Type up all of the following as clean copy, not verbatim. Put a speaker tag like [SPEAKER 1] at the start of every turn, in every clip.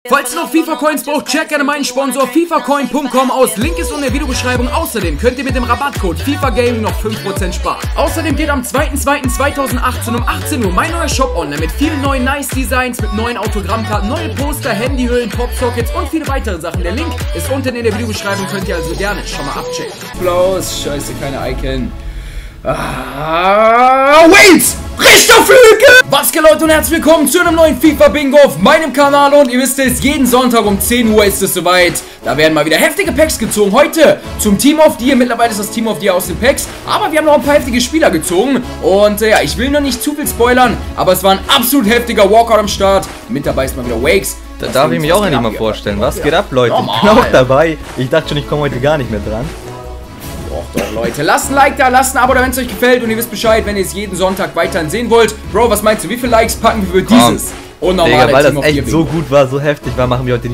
[SPEAKER 1] Falls ihr noch FIFA-Coins braucht, checkt gerne meinen Sponsor fifacoin.com aus. Link ist in der Videobeschreibung. Außerdem könnt ihr mit dem Rabattcode FIFAGAMING noch 5% sparen. Außerdem geht am 2.2.2018 um 18 Uhr mein neuer Shop online mit vielen neuen Nice-Designs, mit neuen Autogrammkarten, neue Poster, Handyhüllen, Popsockets und viele weitere Sachen. Der Link ist unten in der Videobeschreibung, könnt ihr also gerne schon mal abchecken. Applaus, scheiße, keine Icon. Wait! Richterflügel! Was geht, Leute, und herzlich willkommen zu einem neuen FIFA-Bingo auf meinem Kanal. Und ihr wisst es, jeden Sonntag um 10 Uhr ist es soweit. Da werden mal wieder heftige Packs gezogen. Heute zum Team of the Year. Mittlerweile ist das Team of the Year aus den Packs. Aber wir haben noch ein paar heftige Spieler gezogen. Und ja, ich will noch nicht zu viel spoilern. Aber es war ein absolut heftiger Walkout am Start. Mit dabei ist mal wieder Wakes.
[SPEAKER 2] Da darf ich mich auch endlich mal vorstellen. Was geht ab, Leute? Ich bin auch dabei. Ich dachte schon, ich komme heute gar nicht mehr dran.
[SPEAKER 1] Doch, Leute, lasst ein Like da, lasst ein Abo da, wenn es euch gefällt. Und ihr wisst Bescheid, wenn ihr es jeden Sonntag weiterhin sehen wollt. Bro, was meinst du, wie viele Likes packen wir für dieses unnormale
[SPEAKER 2] Digga, weil das echt so gut war, so heftig war, machen wir heute die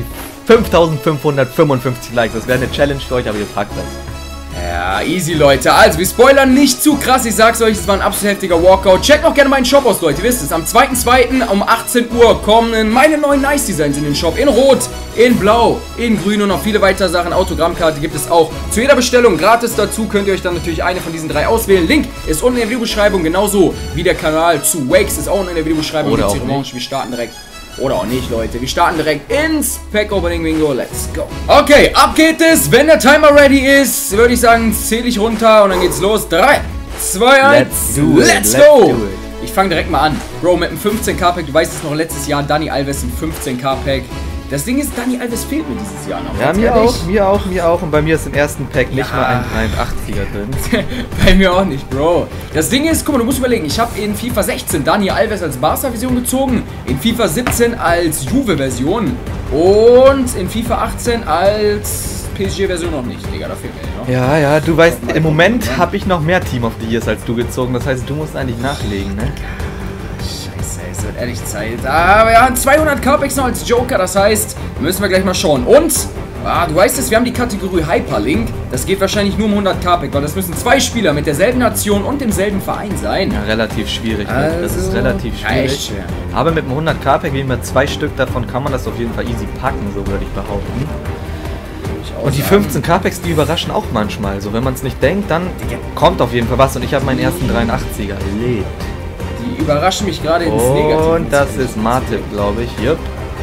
[SPEAKER 2] 5555 Likes. Das wäre eine Challenge für euch, aber ihr packt das.
[SPEAKER 1] Ja, easy, Leute. Also, wir spoilern nicht zu krass. Ich sag's euch, es war ein absolut heftiger Walkout. Checkt auch gerne meinen Shop aus, Leute. Ihr wisst es, am 2.2. um 18 Uhr kommen meine neuen Nice-Designs in den Shop. In Rot, in Blau, in Grün und noch viele weitere Sachen. Autogrammkarte gibt es auch zu jeder Bestellung gratis dazu. Könnt ihr euch dann natürlich eine von diesen 3 auswählen. Link ist unten in der Videobeschreibung. Genauso wie der Kanal zu Wakes ist auch unten in der Videobeschreibung.
[SPEAKER 2] Oder auch
[SPEAKER 1] nicht. Wir starten direkt. Oder auch nicht, Leute. Wir starten direkt ins Pack-Opening Bingo. Let's go. Okay, ab geht es. Wenn der Timer ready ist, würde ich sagen, zähle ich runter und dann geht's los. 3, 2, 1, let's go. Ich fange direkt mal an. Bro, mit einem 15k-Pack, du weißt es noch, letztes Jahr Dani Alves im 15k-Pack. Das Ding ist, Dani Alves fehlt mir dieses Jahr noch.
[SPEAKER 2] Ja, mir auch. Und bei mir ist im ersten Pack nicht mal ein 83er drin.
[SPEAKER 1] Bei mir auch nicht, Bro. Das Ding ist, guck mal, du musst überlegen, ich habe in FIFA 16 Dani Alves als Barca-Version gezogen, in FIFA 17 als Juve-Version und in FIFA 18 als PSG-Version noch nicht, Digga, da fehlt mir noch.
[SPEAKER 2] Ja, du weißt, im Moment habe ich noch mehr Team of the Years als du gezogen, das heißt, du musst eigentlich nachlegen, ne?
[SPEAKER 1] Es wird ehrlich Zeit. Aber ja, 200k Packs noch als Joker, das heißt, müssen wir gleich mal schauen. Und, du weißt es, wir haben die Kategorie Hyperlink. Das geht wahrscheinlich nur um 100k Pack, weil das müssen 2 Spieler mit derselben Nation und demselben Verein sein.
[SPEAKER 2] Ja, relativ schwierig.
[SPEAKER 1] Also,
[SPEAKER 2] das ist relativ schwierig.
[SPEAKER 1] Echt schwer.
[SPEAKER 2] Aber mit einem 100k Pack, wie immer 2 Stück davon, kann man das auf jeden Fall easy packen, so würde ich behaupten. Und die 15k Packs, die überraschen auch manchmal. So, wenn man es nicht denkt, dann kommt auf jeden Fall was. Und ich habe meinen ersten 83er erlebt.
[SPEAKER 1] Die überraschen mich gerade ins Negative.
[SPEAKER 2] Und das ist Martip, glaube ich. Yep.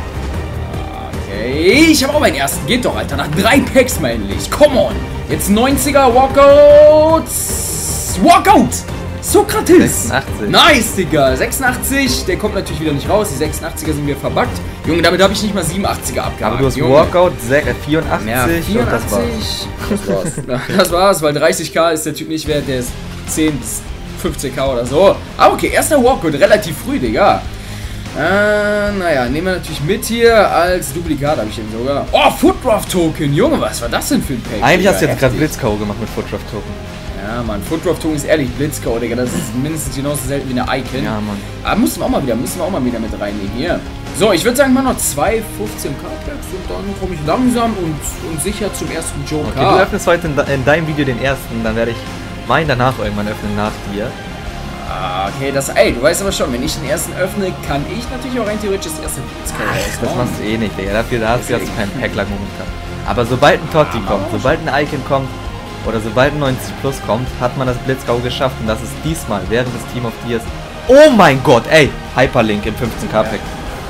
[SPEAKER 1] Okay, ich habe auch meinen ersten. Geht doch, Alter. Nach 3 Packs, mein Licht. Come on. Jetzt 90er Walkout. Walkout. Sokrates.
[SPEAKER 2] 86.
[SPEAKER 1] Nice, Digga. 86. Der kommt natürlich wieder nicht raus. Die 86er sind wieder verbuggt. Junge, damit habe ich nicht mal 87er abgehakt.
[SPEAKER 2] Aber du hast Walkout 84.
[SPEAKER 1] Ja, 84. Und das war's, weil 30k ist der Typ nicht wert. Der ist 10 bis 15k oder so. Aber okay, erster Walkout, relativ früh, Digga. Naja, nehmen wir natürlich mit hier als Duplikat, habe ich den sogar. Oh, Footdraft Token, Junge, was war das denn für ein Pack?
[SPEAKER 2] Eigentlich hast du jetzt gerade Blitzko gemacht mit Footdraft Token.
[SPEAKER 1] Ja, Mann, Footdraft Token ist ehrlich Blitzko, Digga, das ist mindestens genauso selten wie eine Icon.
[SPEAKER 2] Ja, Mann.
[SPEAKER 1] Aber müssen wir auch mal wieder mit reinnehmen hier. So, ich würde sagen, mal noch 2 15k-Packs und dann komme ich langsam und sicher zum ersten Joker.
[SPEAKER 2] Okay, du öffnest heute in deinem Video den ersten, dann werde ich meinen danach irgendwann öffnen nach dir.
[SPEAKER 1] Okay, du weißt aber schon, wenn ich den ersten öffne, kann ich natürlich auch rein theoretisch das erste Blitzko raushauen.
[SPEAKER 2] Das machst du eh nicht, Digga. Dafür hast du keinen Pack lang momentan. Aber sobald ein Totti kommt, sobald ein Icon kommt oder sobald ein 90 Plus kommt, hat man das Blitzko geschafft. Und das ist diesmal während des Team of the Years. Oh mein Gott, ey! Hyperlink im 15k Pack.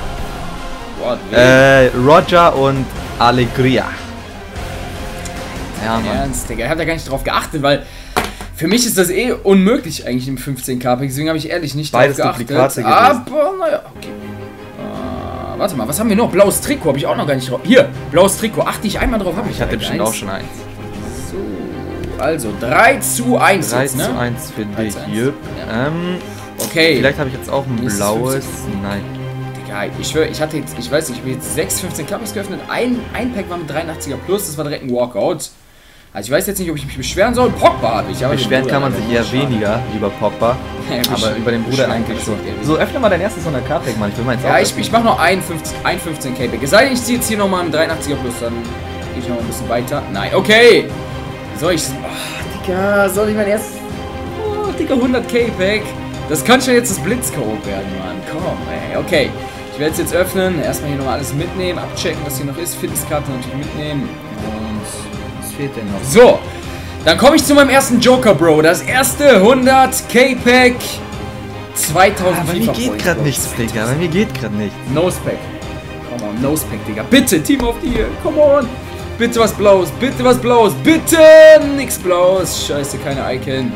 [SPEAKER 2] Roger und Alegria. Ja, Mann.
[SPEAKER 1] Ernst, Digga. Ich hab da gar nicht drauf geachtet, weil für mich ist das eh unmöglich eigentlich im 15k-Pack, deswegen habe ich ehrlich nicht drauf geachtet. Aber naja, okay. Warte mal, was haben wir noch? Blaues Trikot habe ich auch noch gar nicht drauf. Hier, blaues Trikot. Achte ich einmal drauf, habe ich.
[SPEAKER 2] Ich hatte bestimmt auch schon eins.
[SPEAKER 1] So, also 3:1
[SPEAKER 2] 3
[SPEAKER 1] jetzt, ne?
[SPEAKER 2] 3:1 für dich. Yep. Ja.
[SPEAKER 1] Okay.
[SPEAKER 2] Vielleicht habe ich jetzt auch ein blaues. Nein.
[SPEAKER 1] Digga, ich schwöre, ich hatte jetzt, ich weiß nicht, ich habe jetzt 6 15k geöffnet. Ein Pack war mit 83er Plus, das war direkt ein Walkout. Also ich weiß jetzt nicht, ob ich mich beschweren soll. Pogba habe ich. Aber
[SPEAKER 2] beschweren kann man sich eher weniger über Pogba, aber über den Bruder eigentlich so. So, öffne mal dein erstes 100k-Pack, Mann. Ich will meins auch.
[SPEAKER 1] Ja, ich mache noch ein 15k-Pack. Es sei denn, ich ziehe jetzt hier nochmal einen 83er Plus, dann gehe ich noch ein bisschen weiter. Nein, okay. Soll ich... Oh, Digga, soll ich mein erstes... Oh, Digga, 100k-Pack. Das kann schon jetzt das Blitzko werden, Mann. Komm, ey. Okay. Ich werde es jetzt öffnen. Erstmal hier nochmal alles mitnehmen, abchecken, was hier noch ist. Fitnesskarte natürlich mitnehmen. Und was fehlt denn noch? So, dann komme ich zu meinem ersten Joker, Bro. Das erste 100 K-Pack. 2000
[SPEAKER 2] Aber mir geht gerade nichts, Digga. Bei mir geht gerade nichts.
[SPEAKER 1] Nosepack. Come on, Nosepack, Digga. Bitte, Team of the Year. Come on. Bitte was Blaues. Bitte was Blaues. Bitte nichts Blaues. Scheiße, keine Icon.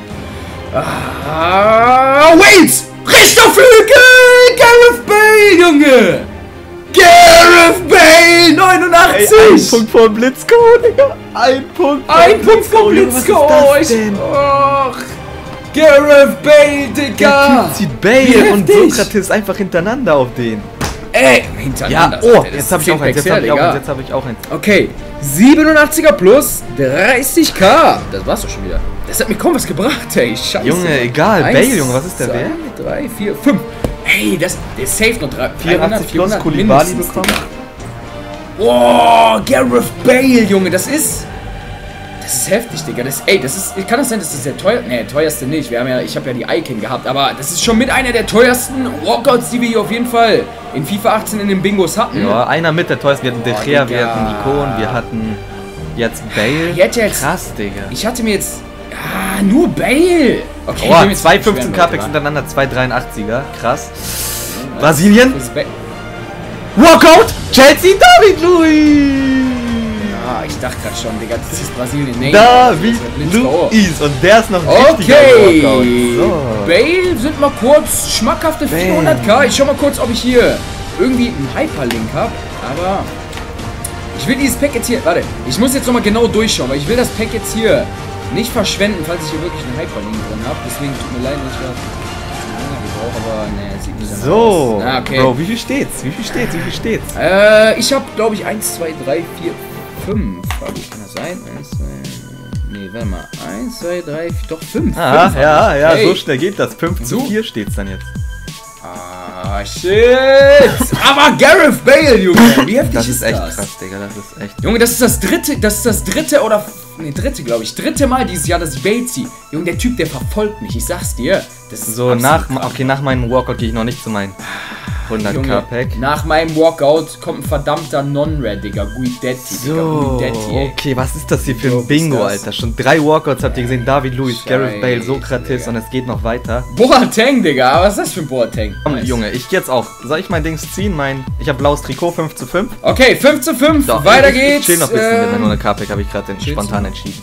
[SPEAKER 1] Wait! Rechter Flügel! Gareth Bale, Junge! Gareth Bale! 89!
[SPEAKER 2] Ey, ein Punkt vor Blitzko, Digga! Ein Punkt vor Blitzko!
[SPEAKER 1] Was ist das denn? Och, Gareth Bale, Digga!
[SPEAKER 2] Der Typ zieht Bale und Sokrates einfach hintereinander auf den.
[SPEAKER 1] Ey, hintereinander.
[SPEAKER 2] Ja, oh, jetzt hab ich auch eins, jetzt hab ich auch eins.
[SPEAKER 1] Okay, 87er plus 30k. Das war's doch schon wieder. Das hat mir kaum was gebracht, ey. Scheiße.
[SPEAKER 2] Junge, egal. Bale, Junge, was ist der Wert?
[SPEAKER 1] 3, 4, 5. Ey, der safe noch
[SPEAKER 2] 84 plus Koulibaly bekommen.
[SPEAKER 1] Oh, Gareth Bale, Junge, das ist heftig, Digga. Kann das sein, dass das der teuerste? Ne, teuerste nicht. Ich habe ja die Icon gehabt, aber das ist schon mit einer der teuersten Walkouts, die wir hier auf jeden Fall in FIFA 18 in den Bingos hatten.
[SPEAKER 2] Ja, einer mit der teuersten. Wir hatten De Gea, wir hatten Icon, wir hatten jetzt Bale. Krass, Digga.
[SPEAKER 1] Ich hatte mir jetzt nur Bale. Okay,
[SPEAKER 2] oh, 2 15 K-Packs hintereinander, 2 83er. Krass. Brasilien. Walkout. Chelsea, David Luiz.
[SPEAKER 1] Ah, ich dachte gerade schon, Digga, das ist Brasilien. Nee,
[SPEAKER 2] David Luiz. Und der ist noch richtig.
[SPEAKER 1] Okay. So. Bale sind mal kurz schmackhafte 400k. Ich schau mal kurz, ob ich hier irgendwie einen Hyperlink habe. Aber ich will dieses Pack jetzt hier... Warte, ich muss jetzt nochmal genau durchschauen, weil ich will das Pack jetzt hier nicht verschwenden, falls ich hier wirklich einen Hyperlink drin habe. Deswegen tut mir leid, ich habe länger gebraucht, aber ne, sieht nicht
[SPEAKER 2] so.
[SPEAKER 1] Ah, okay.
[SPEAKER 2] Bro, wie viel steht's?
[SPEAKER 1] Ich habe, glaube ich, 1, 2, 3, 4, 5. Kann das sein? 1, 2, nee, warte mal. 1, 2, 3, 4, doch 5.
[SPEAKER 2] Ah, ja, okay. So schnell geht das. 5:4 steht's dann jetzt.
[SPEAKER 1] Ah, shit! Aber Gareth Bale, Junge! Wie heftig
[SPEAKER 2] das
[SPEAKER 1] ist
[SPEAKER 2] echt
[SPEAKER 1] das?
[SPEAKER 2] Krass, Digga, das ist echt...
[SPEAKER 1] Junge, das ist das dritte oder... Ne, glaube ich. Dritte Mal dieses Jahr, dass ich Bale ziehe. Junge, der Typ, der verfolgt mich. Ich sag's dir. Das ist
[SPEAKER 2] so, nach meinem Walkout gehe ich noch nicht zu meinen 100k-Pack.
[SPEAKER 1] Nach meinem Walkout kommt ein verdammter Non-Red, Digga. Guidetti,
[SPEAKER 2] so, okay, was ist das hier für ein Bingo, Alter? Schon 3 Walkouts habt ihr gesehen. David Luiz, Gareth Bale, Sokrates, Digga. Und es geht noch weiter.
[SPEAKER 1] Boateng, Digga. Was ist das für ein Boateng?
[SPEAKER 2] Komm, Junge, ich geh jetzt auch. Soll ich mein Dings ziehen? Ich hab blaues Trikot, 5:5.
[SPEAKER 1] Okay, 5:5. So, weiter geht's.
[SPEAKER 2] Ich chill noch ein bisschen mit meinem 100k-Pack, habe ich gerade spontan entschieden.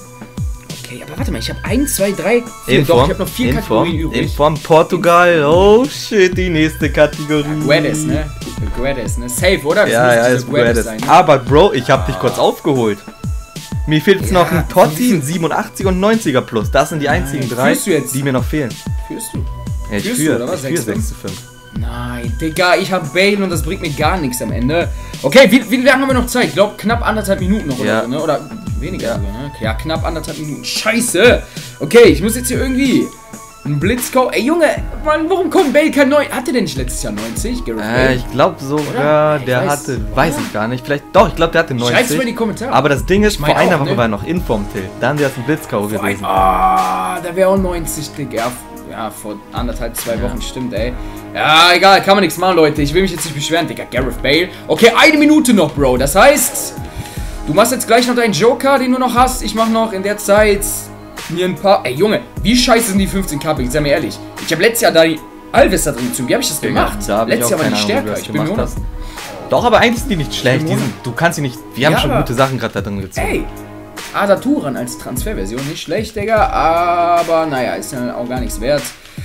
[SPEAKER 1] Okay, aber warte mal, ich habe 1, 2, 3, 4, doch, ich habe noch 4 Kategorien übrig.
[SPEAKER 2] Inform Portugal, oh shit, die nächste Kategorie.
[SPEAKER 1] Guedes, ne? Guedes, ne? Safe, oder? Das
[SPEAKER 2] ja, ist Guedes. Sein, ne? Aber Bro, ich habe dich kurz aufgeholt. Mir fehlt jetzt noch ein Totti, ein 87 und 90er plus. Das sind die einzigen 3, die mir noch fehlen.
[SPEAKER 1] Führst du?
[SPEAKER 2] Ja, ich führe 6:5.
[SPEAKER 1] Nein, Digga, ich habe Bale und das bringt mir gar nichts am Ende. Okay, wie lange haben wir noch Zeit? Ich glaube, knapp 1,5 Minuten noch oder so, ne? Oder weniger sogar, ne? Ja, knapp 1,5 Minuten. Scheiße! Okay, ich muss jetzt hier irgendwie einen Blitzkau. Ey, Junge, Mann, warum kommt Bale kein 90? Hatte der nicht letztes Jahr 90?
[SPEAKER 2] Ich glaube sogar, der hatte, weiß ich gar nicht. Vielleicht, doch, ich glaube, der hatte 90.
[SPEAKER 1] Schreib's mal in die Kommentare.
[SPEAKER 2] Aber das Ding ist, vor einer Woche war er noch Inform-Till. Dann wäre es ein Blitzkau gewesen.
[SPEAKER 1] Ah, da wäre auch 90, Digga. Ja, vor 1,5, 2 Wochen, stimmt, ey. Ja, egal, kann man nichts machen, Leute. Ich will mich jetzt nicht beschweren, Digga. Gareth Bale. Okay, 1 Minute noch, Bro. Das heißt, du machst jetzt gleich noch deinen Joker, den du noch hast. Ich mach noch in der Zeit mir ein paar... Ey, Junge, wie scheiße sind die 15k? Sag mir ehrlich. Ich habe letztes Jahr da die Alves da drin gezogen. Wie habe ich das gemacht? Letztes Jahr war die stärker. Ich bin mir
[SPEAKER 2] doch, aber eigentlich sind die nicht schlecht. Du kannst sie nicht... Wir haben schon gute Sachen gerade da drin gezogen.
[SPEAKER 1] Ey, Arda Turan als Transferversion. Nicht schlecht, Digga. Aber, naja, ist ja auch gar nichts wert.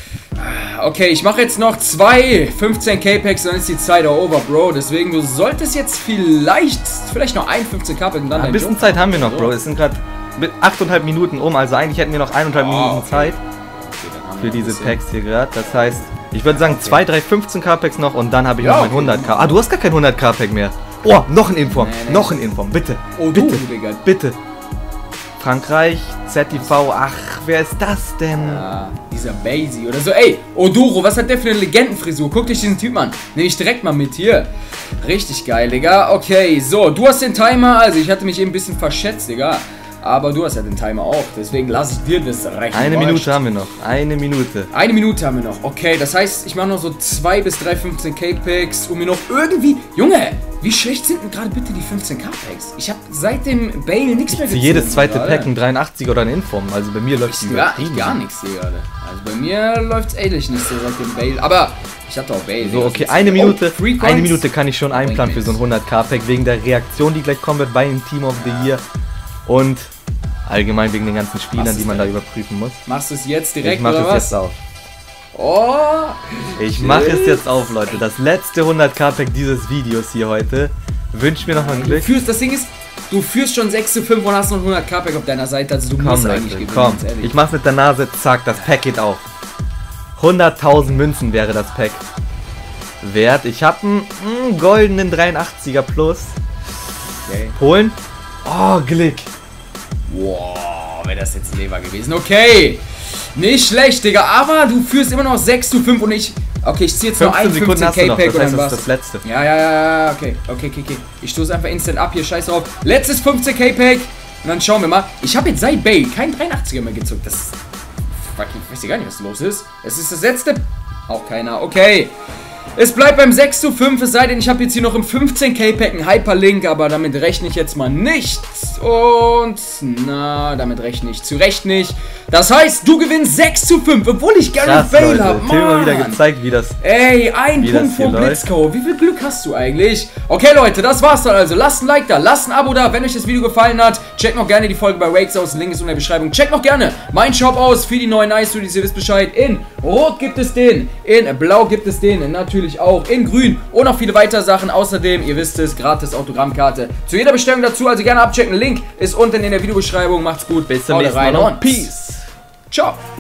[SPEAKER 1] Okay, ich mache jetzt noch 2 15k-Packs, dann ist die Zeit auch over, Bro. Deswegen, du solltest jetzt vielleicht noch ein 15k-Pack und dann
[SPEAKER 2] ein bisschen Zeit haben wir noch, Bro. Es sind gerade 8,5 Minuten um, also eigentlich hätten wir noch 1,5 Minuten Zeit für diese Packs hier gerade. Das heißt, ich würde sagen 2, 3 15k-Packs noch und dann habe ich noch mein 100k. Ah, du hast gar kein 100k-Pack mehr. Oh, noch ein Inform, noch ein Inform, bitte.
[SPEAKER 1] Oh,
[SPEAKER 2] bitte, bitte. Frankreich, ZTV, ach, wer ist das denn?
[SPEAKER 1] Ja, dieser Basie oder so. Ey, Oduro, was hat der für eine Legendenfrisur? Guck dich diesen Typ an. Nehme ich direkt mal mit hier. Richtig geil, Digga. Okay, so, du hast den Timer. Also, ich hatte mich eben ein bisschen verschätzt, Digga. Aber du hast ja den Timer auch, deswegen lasse ich dir das Recht.
[SPEAKER 2] Eine Minute haben wir noch. Eine Minute.
[SPEAKER 1] Eine Minute haben wir noch. Okay, das heißt, ich mache noch so 2 bis 3 15k-Packs, um mir noch irgendwie... Junge, wie schlecht sind denn gerade bitte die 15k-Packs? Ich habe seit dem Bale nichts mehr
[SPEAKER 2] gezogen. Für jedes zweite Pack ein 83er oder ein Inform. Also bei mir läuft
[SPEAKER 1] es gar nichts hier gerade. Also bei mir läuft es ehrlich nicht so seit dem Bale. Aber ich hatte auch Bale.
[SPEAKER 2] So, okay, eine Minute. Eine Minute kann ich schon einplanen für so ein 100k-Pack. Wegen der Reaktion, die gleich kommen wird bei dem Team of the Year. Und allgemein wegen den ganzen Spielern, die man da überprüfen muss.
[SPEAKER 1] Machst du es jetzt direkt,
[SPEAKER 2] ich mach
[SPEAKER 1] oder was?
[SPEAKER 2] Jetzt auf.
[SPEAKER 1] Oh!
[SPEAKER 2] Ich mache es jetzt auf, Leute. Das letzte 100k-Pack dieses Videos hier heute. Wünsch mir noch mal Glück.
[SPEAKER 1] Das Ding ist, du führst schon 6:5 und hast noch 100k-Pack auf deiner Seite. Also du musst eigentlich gewinnen.
[SPEAKER 2] Komm, ich mach's mit der Nase. Zack, das Pack geht auf. 100.000 Münzen wäre das Pack wert. Ich habe einen goldenen 83er Plus.
[SPEAKER 1] Okay.
[SPEAKER 2] Polen. Oh, Glück.
[SPEAKER 1] Wow, wäre das jetzt Lever gewesen. Okay. Nicht schlecht, Digga. Aber du führst immer noch 6:5 und ich... Okay, ich ziehe jetzt nur ein 15k-Pack
[SPEAKER 2] oder was? Das ist das letzte.
[SPEAKER 1] Ja, okay. Ich stoße einfach instant ab hier, scheiß drauf. Letztes 15k-Pack. Und dann schauen wir mal. Ich habe jetzt seit Bale kein 83er mehr gezuckt. Das... Fuck, ich weiß gar nicht, was los ist. Es ist das letzte... Auch keiner. Okay. Es bleibt beim 6:5, es sei denn, ich habe jetzt hier noch im 15k-Pack einen Hyperlink, aber damit rechne ich jetzt mal nicht. Und, na, damit rechne ich zu Recht nicht. Das heißt, du gewinnst 6:5, obwohl ich gar nicht Bale habe.
[SPEAKER 2] Tim mal wieder gezeigt, wie das...
[SPEAKER 1] Ey, ein Punkt vom Blitzko. Wie viel Glück hast du eigentlich? Okay, Leute, das war's dann also. Lasst ein Like da, lasst ein Abo da, wenn euch das Video gefallen hat. Checkt noch gerne die Folge bei Rakes aus, Link ist in der Beschreibung. Checkt noch gerne meinen Shop aus für die neuen Nice-Hoodies, ihr wisst Bescheid. In Rot gibt es den, in Blau gibt es den, natürlich auch in Grün und noch viele weitere Sachen. Außerdem, ihr wisst es, gratis Autogrammkarte zu jeder Bestellung dazu, also gerne abchecken. Link ist unten in der Videobeschreibung. Macht's gut,
[SPEAKER 2] bis zum nächsten Mal.
[SPEAKER 1] Peace. Ciao.